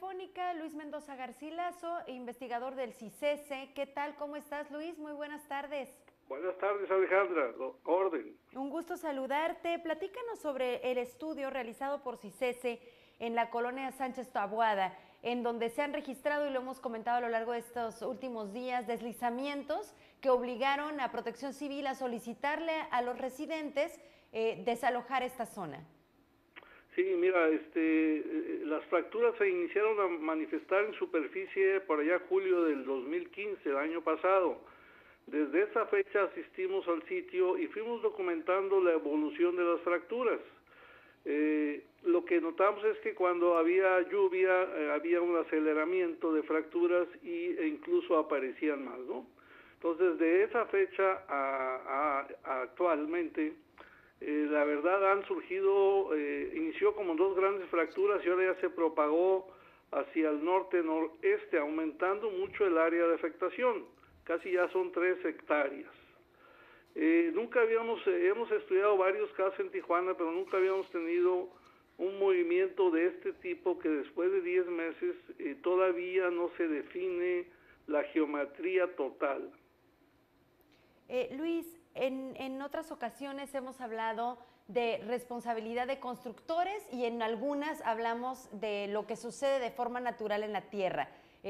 telefónica Luis Mendoza Garcilaso, investigador del CICESE. ¿Qué tal? ¿Cómo estás, Luis? Muy buenas tardes. Buenas tardes, Alejandra. Orden. Un gusto saludarte. Platícanos sobre el estudio realizado por CICESE en la colonia Sánchez Taboada, en donde se han registrado, y lo hemos comentado a lo largo de estos últimos días, deslizamientos que obligaron a Protección Civil a solicitarle a los residentes desalojar esta zona. Sí, mira, las fracturas se iniciaron a manifestar en superficie por allá julio del 2015, el año pasado. Desde esa fecha asistimos al sitio y fuimos documentando la evolución de las fracturas. Lo que notamos es que cuando había lluvia había un aceleramiento de fracturas e incluso aparecían más, ¿no? Entonces, de esa fecha a actualmente, la verdad han surgido, inició como dos grandes fracturas y ahora ya se propagó hacia el norte-noreste, aumentando mucho el área de afectación. Casi ya son 3 hectáreas. Nunca hemos estudiado varios casos en Tijuana, pero nunca habíamos tenido un movimiento de este tipo que después de 10 meses todavía no se define la geometría total. Luis, en otras ocasiones hemos hablado de responsabilidad de constructores y en algunas hablamos de lo que sucede de forma natural en la tierra.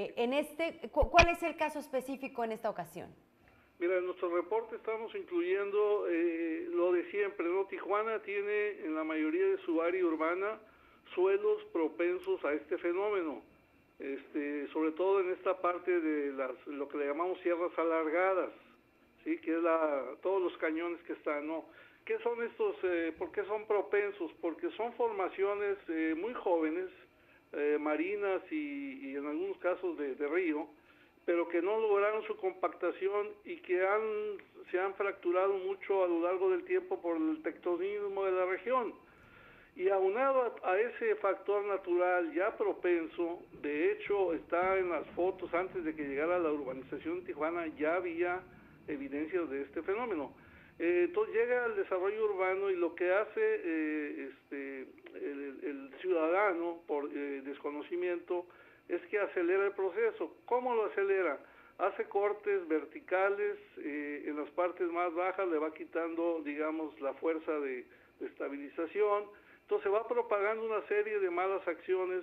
¿Cuál es el caso específico en esta ocasión? Mira, en nuestro reporte estamos incluyendo lo de siempre, ¿no? Tijuana tiene en la mayoría de su área urbana suelos propensos a este fenómeno, sobre todo en esta parte de lo que le llamamos sierras alargadas, sí, que es todos los cañones que están, ¿no? ¿Qué son estos? ¿Por qué son propensos? Porque son formaciones muy jóvenes, marinas y en algunos casos de río, pero que no lograron su compactación y que se han fracturado mucho a lo largo del tiempo por el tectonismo de la región. Y aunado a ese factor natural ya propenso, de hecho está en las fotos antes de que llegara la urbanización de Tijuana, ya había evidencias de este fenómeno. Entonces llega el desarrollo urbano y lo que hace el ciudadano por desconocimiento es que acelera el proceso. ¿Cómo lo acelera? Hace cortes verticales en las partes más bajas, le va quitando, digamos, la fuerza de estabilización. Entonces va propagando una serie de malas acciones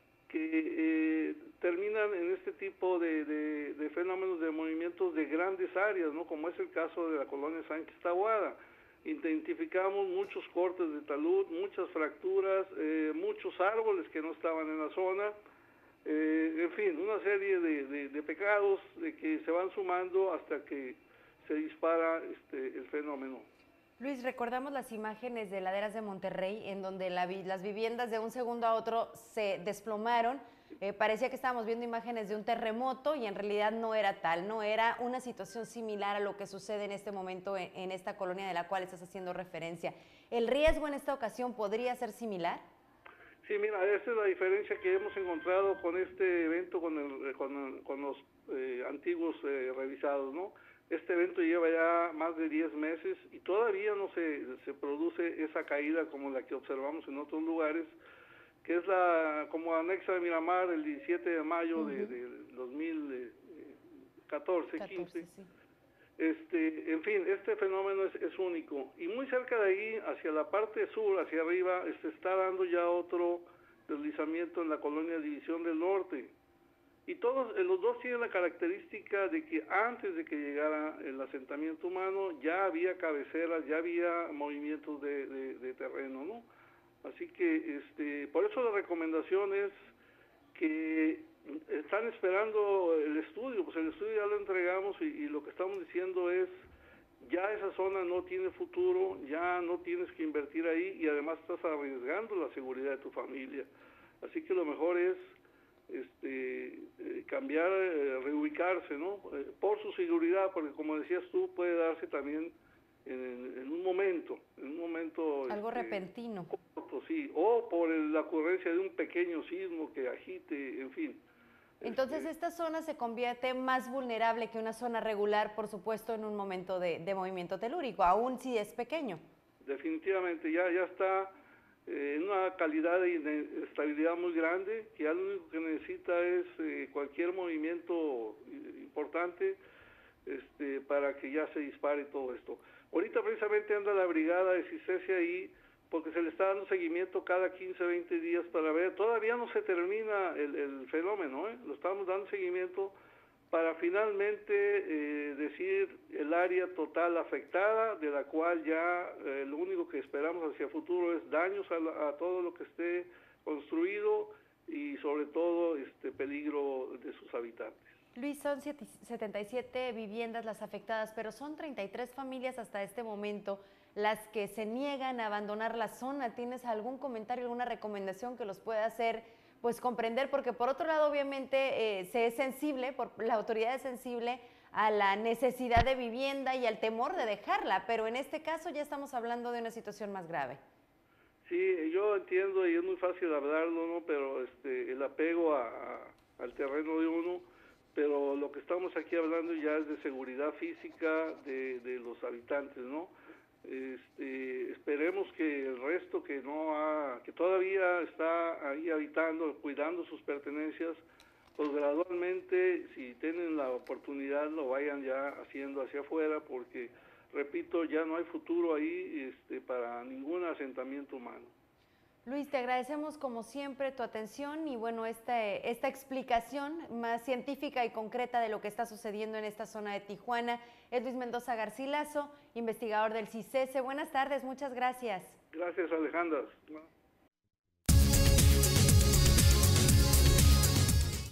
que terminan en este tipo de fenómenos de movimientos de grandes áreas, ¿no? Como es el caso de la colonia Sánchez Taboada. Identificamos muchos cortes de talud, muchas fracturas, muchos árboles que no estaban en la zona, en fin, una serie de pecados que se van sumando hasta que se dispara el fenómeno. Luis, recordamos las imágenes de laderas de Monterrey, en donde las viviendas de un segundo a otro se desplomaron. Parecía que estábamos viendo imágenes de un terremoto y en realidad no era tal, no era una situación similar a lo que sucede en este momento en esta colonia de la cual estás haciendo referencia. ¿El riesgo en esta ocasión podría ser similar? Sí, mira, esa es la diferencia que hemos encontrado con este evento, con los antiguos revisados, ¿no? Este evento lleva ya más de 10 meses y todavía no se produce esa caída como la que observamos en otros lugares, que es como anexa de Miramar el 17 de mayo de 2014-15. Sí. En fin, este fenómeno es único. Y muy cerca de ahí, hacia la parte sur, hacia arriba, se está dando ya otro deslizamiento en la colonia División del Norte. Y los dos tienen la característica de que antes de que llegara el asentamiento humano ya había cabeceras, ya había movimientos de terreno, ¿no? Así que por eso la recomendación es que están esperando el estudio, pues el estudio ya lo entregamos y lo que estamos diciendo es ya esa zona no tiene futuro, ya no tienes que invertir ahí y además estás arriesgando la seguridad de tu familia. Así que lo mejor es cambiar, reubicarse, ¿no? Por su seguridad, porque como decías tú, puede darse también en un momento. Algo repentino. Corto, sí, o por la ocurrencia de un pequeño sismo que agite, en fin. Entonces esta zona se convierte más vulnerable que una zona regular, por supuesto, en un momento de movimiento telúrico, aún si es pequeño. Definitivamente, ya está en una calidad de inestabilidad muy grande, que ya lo único que necesita es cualquier movimiento importante para que ya se dispare todo esto. Ahorita precisamente anda la brigada de CICESE ahí, porque se le está dando seguimiento cada 15, 20 días para ver, todavía no se termina el fenómeno, lo estamos dando seguimiento para finalmente decir el área total afectada, de la cual ya lo único que esperamos hacia futuro es daños a todo lo que esté construido y sobre todo peligro de sus habitantes. Luis, son 77 viviendas las afectadas, pero son 33 familias hasta este momento las que se niegan a abandonar la zona. ¿Tienes algún comentario, alguna recomendación que los pueda hacer pues comprender? Porque por otro lado, obviamente, se es sensible, la autoridad es sensible a la necesidad de vivienda y al temor de dejarla, pero en este caso ya estamos hablando de una situación más grave. Sí, yo entiendo y es muy fácil hablarlo, ¿no? Pero el apego al terreno de uno, pero lo que estamos aquí hablando ya es de seguridad física de los habitantes, ¿no? Esperemos que el resto que todavía está ahí habitando, cuidando sus pertenencias, pues gradualmente, si tienen la oportunidad, lo vayan ya haciendo hacia afuera, porque, repito, ya no hay futuro ahí para ningún asentamiento humano. Luis, te agradecemos como siempre tu atención y bueno, esta explicación más científica y concreta de lo que está sucediendo en esta zona de Tijuana. Es Luis Mendoza Garcilaso, investigador del CICESE. Buenas tardes, muchas gracias. Gracias, Alejandra.